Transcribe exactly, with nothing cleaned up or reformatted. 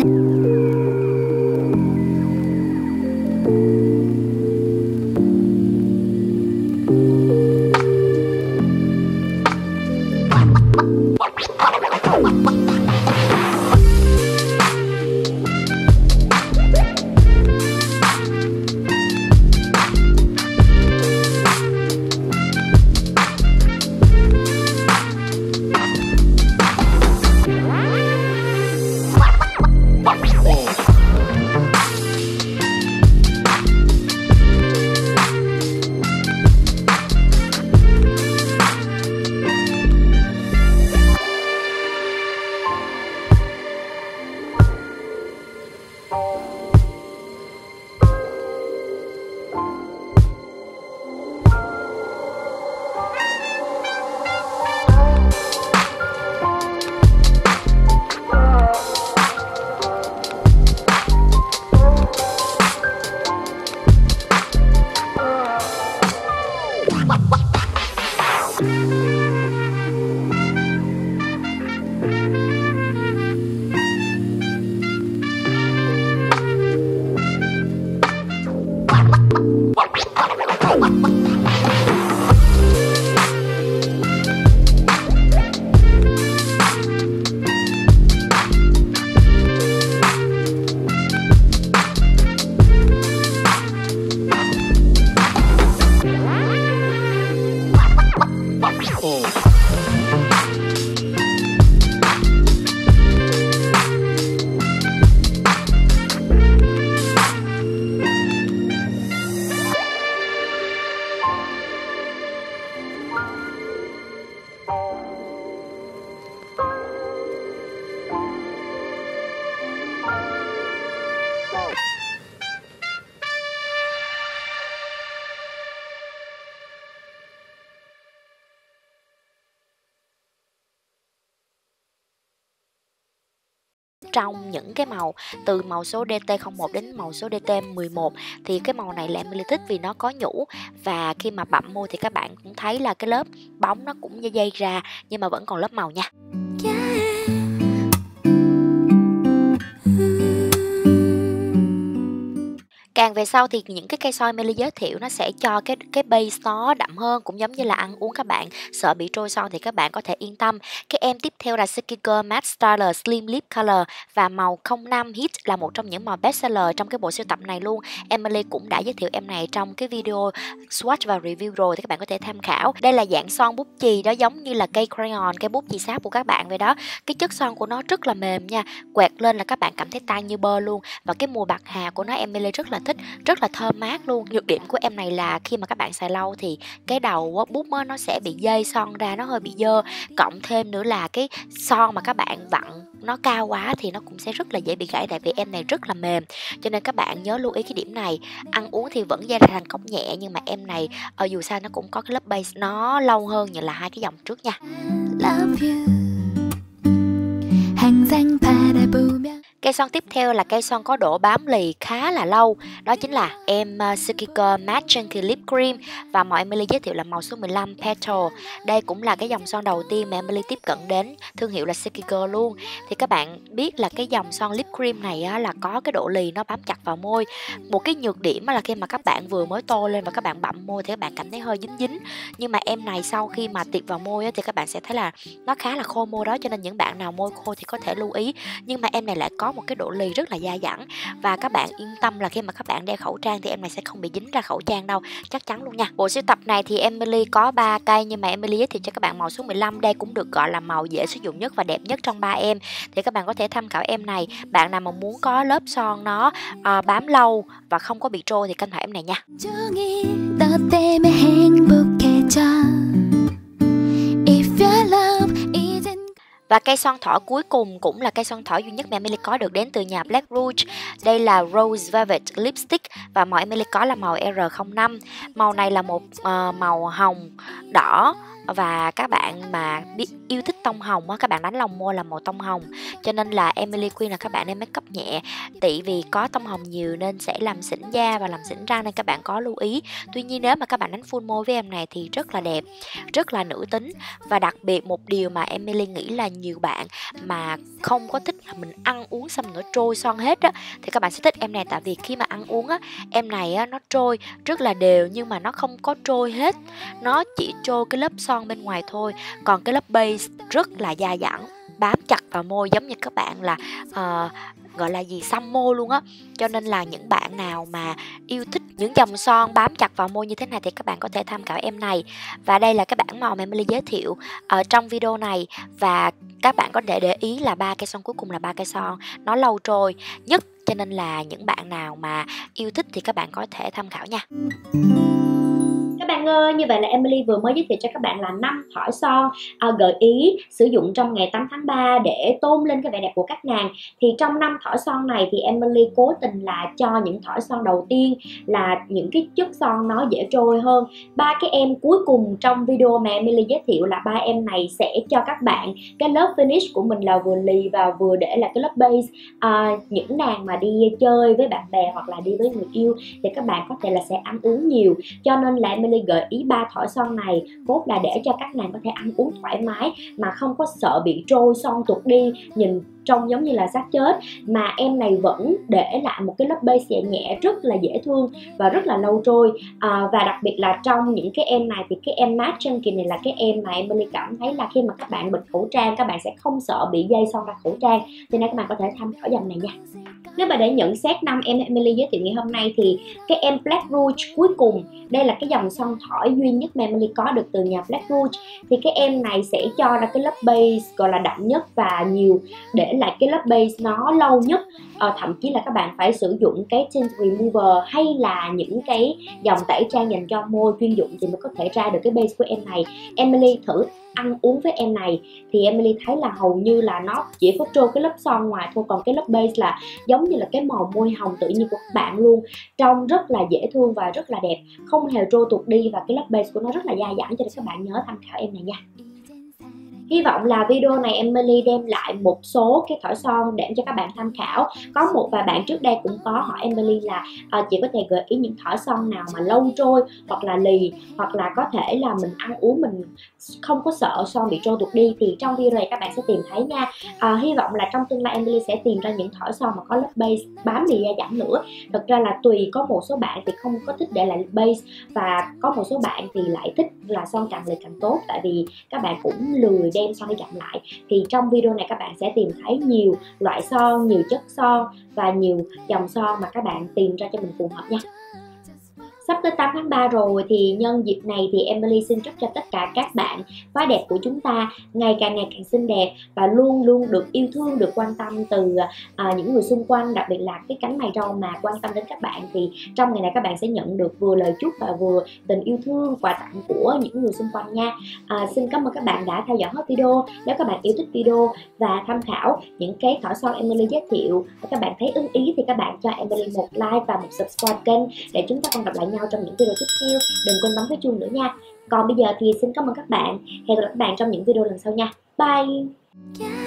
Trong những cái màu từ màu số D T không một đến màu số D T mười một thì cái màu này là Emily thích vì nó có nhũ, và khi mà bặm môi thì các bạn cũng thấy là cái lớp bóng nó cũng dây ra nhưng mà vẫn còn lớp màu nha. Yeah. Càng về sau thì những cái cây son Emily giới thiệu nó sẽ cho cái cái base nó đậm hơn, cũng giống như là ăn uống các bạn sợ bị trôi son thì các bạn có thể yên tâm. Cái em tiếp theo là Skin Girl Matte Styler Slim Lip Color và màu không năm Hit là một trong những màu bestseller trong cái bộ sưu tập này luôn. Emily cũng đã giới thiệu em này trong cái video swatch và review rồi thì các bạn có thể tham khảo. Đây là dạng son bút chì đó, giống như là cây crayon, cây bút chì sáp của các bạn vậy đó. Cái chất son của nó rất là mềm nha, quẹt lên là các bạn cảm thấy tay như bơ luôn, và cái mùi bạc hà của nó Emily rất là thích, rất là thơm mát luôn. Nhược điểm của em này là khi mà các bạn xài lâu thì cái đầu bút nó sẽ bị dây son ra, nó hơi bị dơ, cộng thêm nữa là cái son mà các bạn vặn nó cao quá thì nó cũng sẽ rất là dễ bị gãy, tại vì em này rất là mềm, cho nên các bạn nhớ lưu ý cái điểm này. Ăn uống thì vẫn dây ra thành cốc nhẹ, nhưng mà em này ở dù sao nó cũng có cái lớp base nó lâu hơn như là hai cái dòng trước nha. Cây son tiếp theo là cây son có độ bám lì khá là lâu, đó chính là em uh, Skin Girl Matte Chunky Lip Cream và màu Emily giới thiệu là màu số mười lăm Petal. Đây cũng là cái dòng son đầu tiên mà Emily tiếp cận đến thương hiệu là Skin Girl luôn. Thì các bạn biết là cái dòng son lip cream này á, là có cái độ lì nó bám chặt vào môi. Một cái nhược điểm là khi mà các bạn vừa mới tô lên và các bạn bặm môi thì các bạn cảm thấy hơi dính dính. Nhưng mà em này sau khi mà tiệt vào môi á, thì các bạn sẽ thấy là nó khá là khô môi đó, cho nên những bạn nào môi khô thì có thể lưu ý. Nhưng mà em này lại có một cái độ lì rất là dai dẳng, và các bạn yên tâm là khi mà các bạn đeo khẩu trang thì em này sẽ không bị dính ra khẩu trang đâu, chắc chắn luôn nha. Bộ sưu tập này thì Emily có ba cây, nhưng mà Emily giới thiệu cho các bạn màu số mười lăm. Đây cũng được gọi là màu dễ sử dụng nhất và đẹp nhất trong ba em, thì các bạn có thể tham khảo em này. Bạn nào mà muốn có lớp son nó uh, bám lâu và không có bị trôi thì tham khảo em này nha. Và cây son thỏ cuối cùng cũng là cây son thỏ duy nhất mà Emily có được đến từ nhà Black Rouge. Đây là Rose Velvet Lipstick và màu Emily có là màu R không năm. Màu này là một uh, màu hồng đỏ và các bạn mà biết yêu thích tông hồng á, các bạn đánh lòng môi là màu tông hồng, cho nên là Emily khuyên là các bạn nên make up nhẹ. Tại vì có tông hồng nhiều nên sẽ làm xỉn da và làm xỉn răng nên các bạn có lưu ý. Tuy nhiên nếu mà các bạn đánh full môi với em này thì rất là đẹp, rất là nữ tính. Và đặc biệt một điều mà Emily nghĩ là nhiều bạn mà không có thích là mình ăn uống xong nó trôi son hết á, thì các bạn sẽ thích em này. Tại vì khi mà ăn uống á, em này á, nó trôi rất là đều nhưng mà nó không có trôi hết, nó chỉ trôi cái lớp son bên ngoài thôi. Còn cái lớp base rất là dai dẳng, bám chặt vào môi giống như các bạn là uh, gọi là gì, xăm môi luôn á. Cho nên là những bạn nào mà yêu thích những dòng son bám chặt vào môi như thế này thì các bạn có thể tham khảo em này. Và đây là cái bảng màu mà Emily giới thiệu ở trong video này. Và các bạn có thể để ý là ba cây son cuối cùng là ba cây son nó lâu trôi nhất, cho nên là những bạn nào mà yêu thích thì các bạn có thể tham khảo nha. Các bạn ơi, như vậy là Emily vừa mới giới thiệu cho các bạn là năm thỏi son à, gợi ý sử dụng trong ngày tám tháng ba để tôn lên cái vẻ đẹp của các nàng. Thì trong năm thỏi son này thì Emily cố tình là cho những thỏi son đầu tiên là những cái chất son nó dễ trôi hơn. Ba cái em cuối cùng trong video mà Emily giới thiệu là ba em này sẽ cho các bạn cái lớp finish của mình là vừa lì và vừa để là cái lớp base. À, những nàng mà đi chơi với bạn bè hoặc là đi với người yêu thì các bạn có thể là sẽ ăn uống nhiều, cho nên là Emily gợi ý ba thỏi son này cốt là để cho các nàng có thể ăn uống thoải mái mà không có sợ bị trôi son tuột đi, nhìn trông giống như là xác chết, mà em này vẫn để lại một cái lớp base nhẹ nhẹ rất là dễ thương và rất là lâu trôi. À, và đặc biệt là trong những cái em này thì cái em matte chunky này là cái em mà Emily cảm thấy là khi mà các bạn bịt khẩu trang các bạn sẽ không sợ bị dây son ra khẩu trang, cho nên các bạn có thể tham khảo dòng này nha. Nếu mà để nhận xét năm em Emily giới thiệu ngày hôm nay thì cái em Black Rouge cuối cùng, đây là cái dòng son thỏi duy nhất mà Emily có được từ nhà Black Rouge, thì cái em này sẽ cho ra cái lớp base gọi là đậm nhất và nhiều, để lại cái lớp base nó lâu nhất. À, thậm chí là các bạn phải sử dụng cái tint remover hay là những cái dòng tẩy trang dành cho môi chuyên dụng thì mới có thể ra được cái base của em này. Emily thử ăn uống với em này thì Emily thấy là hầu như là nó chỉ có trôi cái lớp son ngoài thôi, còn cái lớp base là giống như là cái màu môi hồng tự nhiên của các bạn luôn, trông rất là dễ thương và rất là đẹp, không hề trôi tuột đi, và cái lớp base của nó rất là dai dẳng, cho nên các bạn nhớ tham khảo em này nha. Hy vọng là video này Emily đem lại một số cái thỏi son để cho các bạn tham khảo. Có một vài bạn trước đây cũng có hỏi Emily là à, chị có thể gợi ý những thỏi son nào mà lâu trôi hoặc là lì, hoặc là có thể là mình ăn uống mình không có sợ son bị trôi tuột đi, thì trong video này các bạn sẽ tìm thấy nha. À, hy vọng là trong tương lai Emily sẽ tìm ra những thỏi son mà có lớp base bám lì dai dẳng nữa. Thật ra là tùy, có một số bạn thì không có thích để lại base, và có một số bạn thì lại thích là son càng lì càng tốt, tại vì các bạn cũng lười đem son đi chậm lại. Thì trong video này các bạn sẽ tìm thấy nhiều loại son, nhiều chất son và nhiều dòng son mà các bạn tìm ra cho mình phù hợp nha. Sắp tới tám tháng ba rồi thì nhân dịp này thì Emily xin chúc cho tất cả các bạn phái đẹp của chúng ta ngày càng ngày càng xinh đẹp và luôn luôn được yêu thương, được quan tâm từ à, những người xung quanh, đặc biệt là cái cánh mày râu mà quan tâm đến các bạn. Thì trong ngày này các bạn sẽ nhận được vừa lời chúc và vừa tình yêu thương, quà tặng của những người xung quanh nha. À, xin cảm ơn các bạn đã theo dõi hết video. Nếu các bạn yêu thích video và tham khảo những cái thỏi son Emily giới thiệu và các bạn thấy ưng ý thì các bạn cho Emily một like và một subscribe kênh để chúng ta còn gặp lại nhau trong những video tiếp theo. Đừng quên bấm cái chuông nữa nha. Còn bây giờ thì xin cảm ơn các bạn. Hẹn gặp lại các bạn trong những video lần sau nha. Bye.